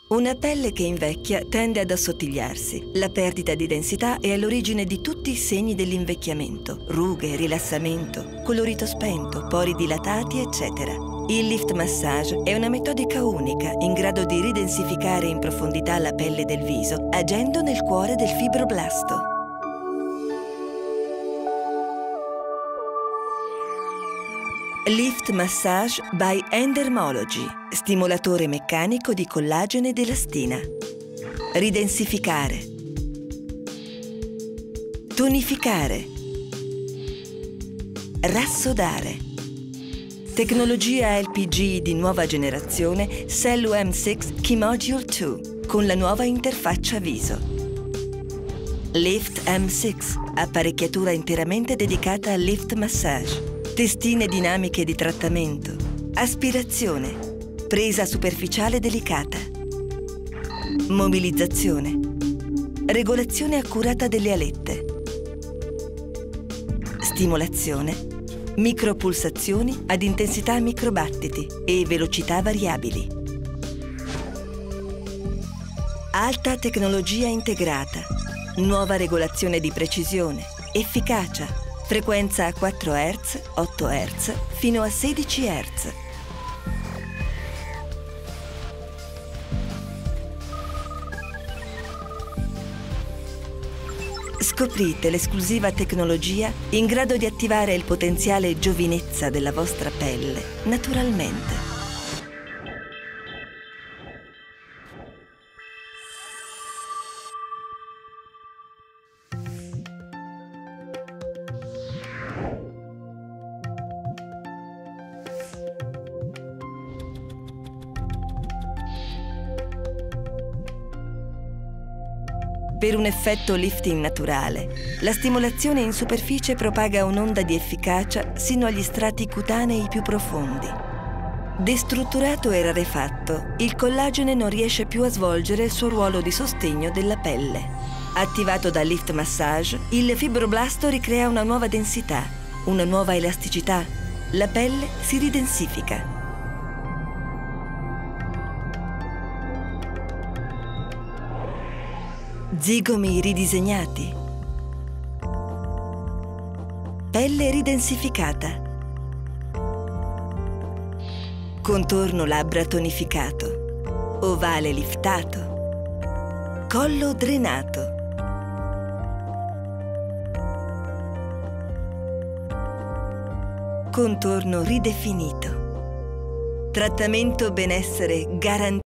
Una pelle che invecchia tende ad assottigliarsi. La perdita di densità è all'origine di tutti i segni dell'invecchiamento: rughe, rilassamento, colorito spento, pori dilatati, eccetera. Il lift massage è una metodica unica in grado di ridensificare in profondità la pelle del viso, agendo nel cuore del fibroblasto. Lift Massage by Endermology, stimolatore meccanico di collagene ed elastina. Ridensificare. Tonificare. Rassodare. Tecnologia LPG di nuova generazione Cellu M6 Key Module 2 con la nuova interfaccia viso. Lift M6, apparecchiatura interamente dedicata al lift massage. Testine dinamiche di trattamento, aspirazione, presa superficiale delicata, mobilizzazione, regolazione accurata delle alette, stimolazione, micropulsazioni ad intensità microbattiti e velocità variabili. Alta tecnologia integrata, nuova regolazione di precisione, efficacia, frequenza a 4 Hz, 8 Hz, fino a 16 Hz. Scoprite l'esclusiva tecnologia in grado di attivare il potenziale giovinezza della vostra pelle naturalmente. Per un effetto lifting naturale, la stimolazione in superficie propaga un'onda di efficacia sino agli strati cutanei più profondi. Destrutturato e rarefatto, il collagene non riesce più a svolgere il suo ruolo di sostegno della pelle. Attivato dal lift massage, il fibroblasto ricrea una nuova densità, una nuova elasticità. La pelle si ridensifica. Zigomi ridisegnati. Pelle ridensificata. Contorno labbra tonificato. Ovale liftato. Collo drenato. Contorno ridefinito. Trattamento benessere garantito.